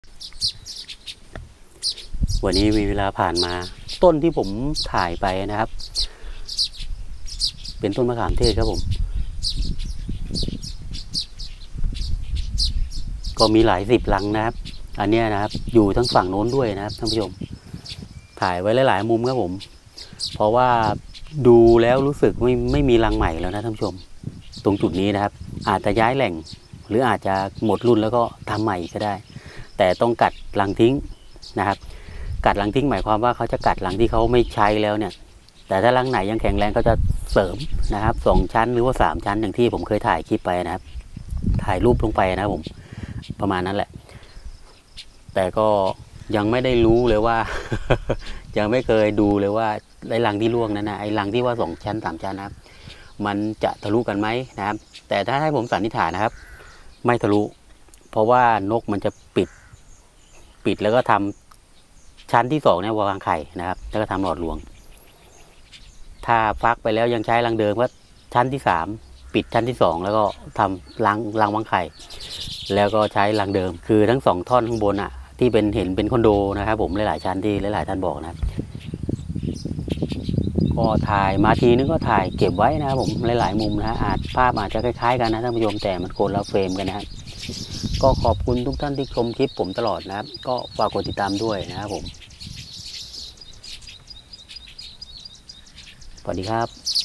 วันนี้มีเวลาผ่านมาต้นที่ผมถ่ายไปนะครับเป็นต้นมะขามเทศครับผมก็มีหลายสิบรังนะครับอันนี้นะครับอยู่ทั้งฝั่งโน้นด้วยนะครับท่านผู้ชมถ่ายไว้หลายๆมุมครับผมเพราะว่าดูแล้วรู้สึกไม่มีรังใหม่แล้วนะท่านผู้ชมตรงจุดนี้นะครับอาจจะย้ายแหล่งหรืออาจจะหมดรุ่นแล้วก็ทำใหม่ก็ได้แต่ต้องกัดรังทิ้งนะครับกัดรังทิ้งหมายความว่าเขาจะกัดรังที่เขาไม่ใช้แล้วเนี่ยแต่ถ้ารังไหนยังแข็งแรงก็จะเสริมนะครับ2 ชั้นหรือว่า3 ชั้นอย่างที่ผมเคยถ่ายคลิปไปนะครับถ่ายรูปลงไปนะครับผมประมาณนั้นแหละแต่ก็ยังไม่ได้รู้เลยว่า ยังไม่เคยดูเลยว่าไอ้รังที่ร่วงนั้นนะไอ้รังที่ว่า2 ชั้น 3 ชั้นนะครับมันจะทะลุกันไหมนะครับแต่ถ้าให้ผมสันนิษฐานนะครับไม่ทะลุเพราะว่านกมันจะปิดแล้วก็ทำชั้นที่2เนี่ยวางไข่นะครับแล้วก็ทำหลอดรวงถ้าฟักไปแล้วยังใช้รังเดิมก็ชั้นที่3ปิดชั้นที่2แล้วก็ทำรังวางไข่แล้วก็ใช้รังเดิมคือทั้ง2 ท่อนข้างบนที่เห็นเป็นคอนโดนะครับผมหลายๆชั้นที่หลายๆท่านบอกนะครับก็ถ่ายมาทีนึงก็ถ่ายเก็บไว้นะครับผมหลายๆมุมนะภาพอาจจะคล้ายๆกันนะท่านผู้ชมแต่มันคนละเฟรมกันนะครับก็ขอบคุณทุกท่านที่ชมคลิปผมตลอดนะครับก็ฝากกดติดตามด้วยนะครับผมสวัสดีครับ